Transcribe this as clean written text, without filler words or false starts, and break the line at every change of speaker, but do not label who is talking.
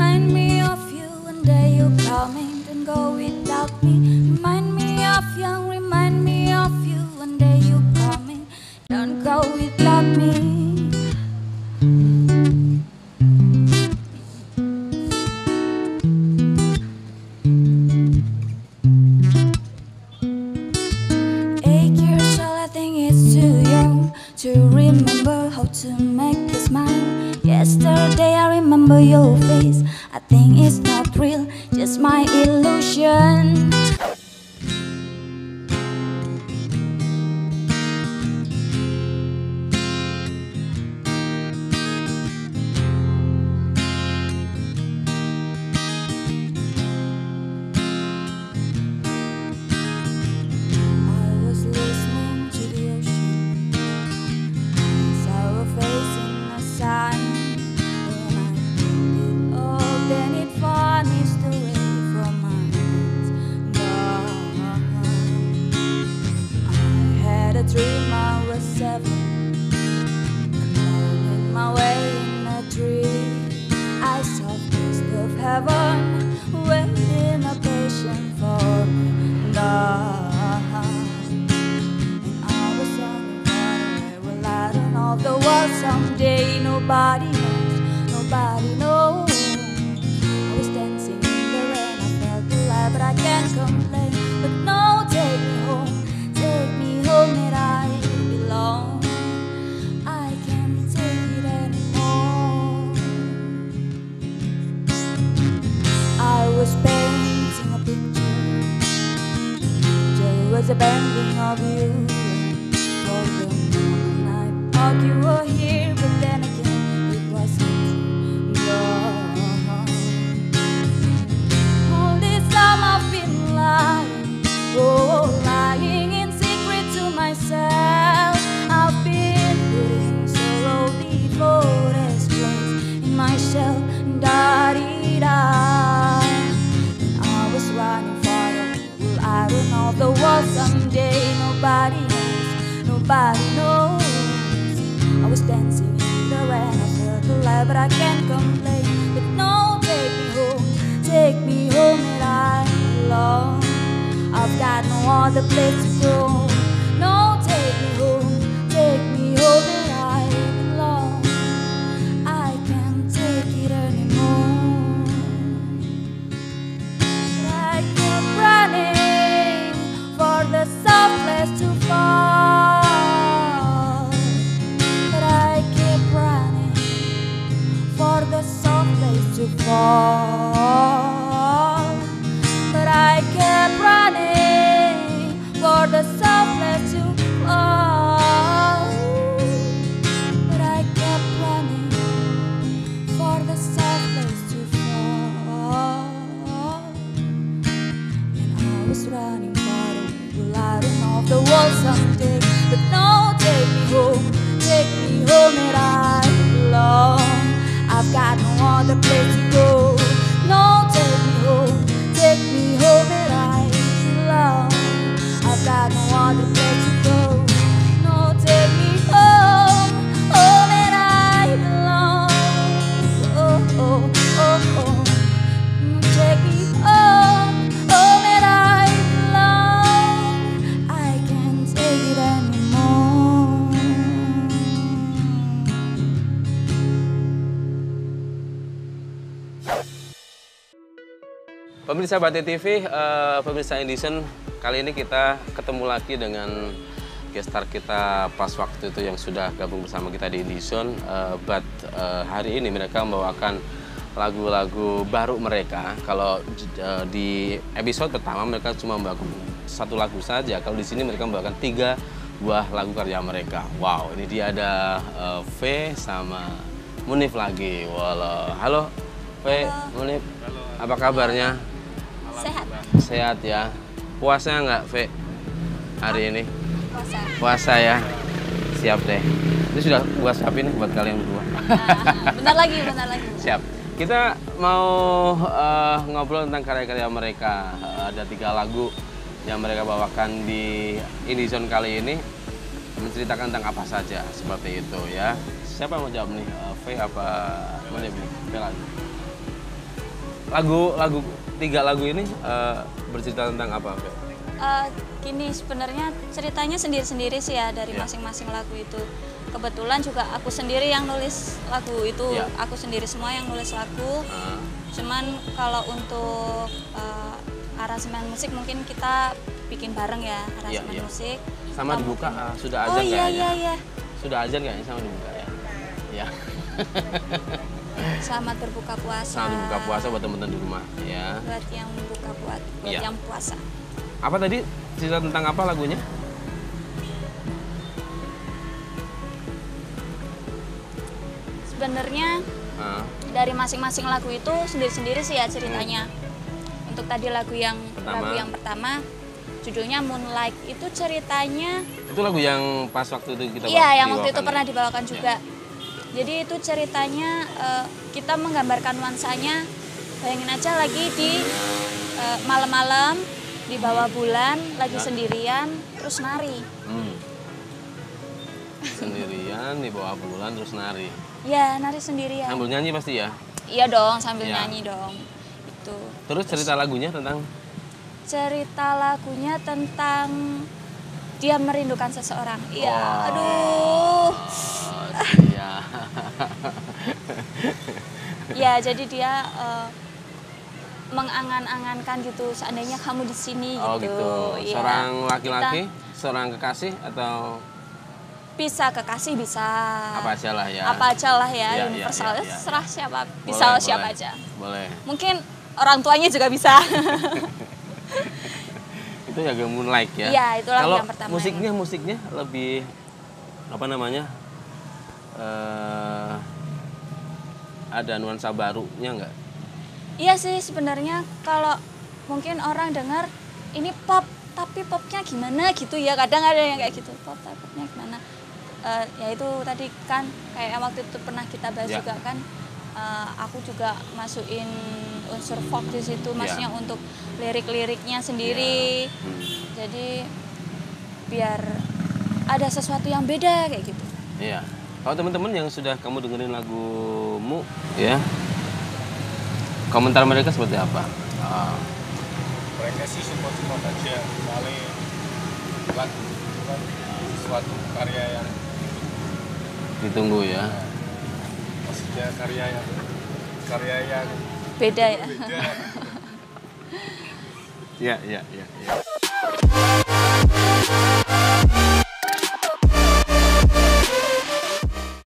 Remind me of you one day you coming, don't go without me. Remind me of young, remind me of you one day you coming, don't go without me. To remember how to make you smile. Yesterday I remember your face. I think it's not real, just my illusion. Dream I was 7, climbing my way in a tree. I saw the taste of heaven, waiting a patient for me. And I was running far away. Well, I don't know the world someday. Nobody knows, nobody knows. I was dancing in the rain, I felt alive, but I can't complain. But no, take me home, take me home that I belong. I can't take it anymore. I was painting a picture. There was a bending of you. For the moment I thought you were here, but then again it wasn't true. All this time I've been lying, oh, lying in secret to myself. I've been putting sorrow before this place in myself. Da-dee-da. And I was running far away. Well, I don't know the world someday. Nobody knows, nobody knows. I was dancing in the rain, I felt alive, but I can't complain. But no, take me home that I belong. I've got no other place to go. No, take me home that I belong. I can't take it anymore. But I kept running for the soft place to fall. But I kept running for the soft place to fall. But I kept running for the soft place to fall. But I kept running for the soft place to fall. And I was running far away. Well, I don't know if the world someday. But no, take me home that I belong. I've got no other place to go. No, take me home that I belong. I've got no other place to go. No, take me home, home that I belong. Oh, oh, oh, oh. Take me home, home that I belong. I can't take it anymore.
Pemirsa Bante TV, pemirsa Indison, kali ini kita ketemu lagi dengan guest star kita pas waktu itu yang sudah gabung bersama kita di Indison. Hari ini mereka membawakan lagu-lagu baru mereka. Kalau di episode pertama mereka cuma membawakan satu lagu saja. Kalau di sini mereka membawakan 3 buah lagu karya mereka. Wow, ini dia ada V sama Munif lagi. Walau, halo V, Munif, apa kabarnya?
Sehat.
Sehat ya. Puasa nggak, V? Hari ini?
Puasa.
Puasa ya. Siap deh. Ini sudah gua siapin buat kalian berdua.
Bentar lagi.
Siap. Kita mau ngobrol tentang karya-karya mereka. Ada 3 lagu yang mereka bawakan di Indison kali ini. Menceritakan tentang apa saja, seperti itu ya. Siapa yang mau jawab nih? V apa mana nih? V lagi. lagu 3 lagu ini bercerita tentang apa? Fe?
Gini, sebenarnya ceritanya sendiri-sendiri sih ya dari masing-masing lagu itu. Kebetulan juga aku sendiri yang nulis lagu itu, aku sendiri semua yang nulis lagu. Cuman kalau untuk aransemen musik mungkin kita bikin bareng ya, aransemen musik.
Sama dibuka, sudah azan kayaknya. Iya. Sudah azan kayaknya sama dibuka ya. Ya.
Selamat berbuka puasa.
Selamat berbuka puasa buat teman-teman di rumah ya.
Buat yang buka puasa, buat yang puasa.
Apa tadi? Cerita tentang apa lagunya?
Sebenarnya dari masing-masing lagu itu sendiri-sendiri sih ya ceritanya. Untuk tadi lagu yang pertama judulnya Moonlight, itu ceritanya. Itu
lagu yang pas waktu itu kita
Iya, yang waktu itu pernah dibawakan juga. Jadi itu ceritanya kita menggambarkan nuansanya. Bayangin aja lagi di malam-malam di bawah bulan, lagi sendirian, terus nari.
Sendirian di bawah bulan terus nari.
Ya, nari sendirian.
Sambil nyanyi pasti ya?
Iya dong, sambil nyanyi dong. Itu.
Terus cerita lagunya tentang?
Cerita lagunya tentang dia merindukan seseorang. Iya, aduh.
Iya.
Ya, jadi dia mengangan-angankan gitu, seandainya kamu di sini gitu.
Ya. Seorang laki-laki, seorang kekasih atau
bisa kekasih, bisa
apa aja lah ya.
Apa aja lah ya, universal. Serah siapa, bisa siapa aja.
Boleh.
Mungkin orang tuanya juga bisa.
Itu ya Moonlight ya.
Iya, itu lagu yang pertama.
Musiknya lebih apa namanya? Ada nuansa barunya nggak?
Iya sih, sebenarnya kalau mungkin orang dengar ini pop, tapi popnya gimana gitu ya, kadang ada yang kayak gitu, popnya gimana. Ya itu tadi kan kayak waktu itu pernah kita bahas juga kan, aku juga masukin unsur folk di situ, maksudnya untuk lirik-liriknya sendiri. Jadi biar ada sesuatu yang beda kayak gitu.
Iya. Kalau teman-teman yang sudah kamu dengerin lagumu ya, komentar mereka seperti apa?
Mereka sih support aja, paling lagu itu kan suatu karya yang
ditunggu ya.
Maksudnya karya yang
beda ya.
Beda.
Ya.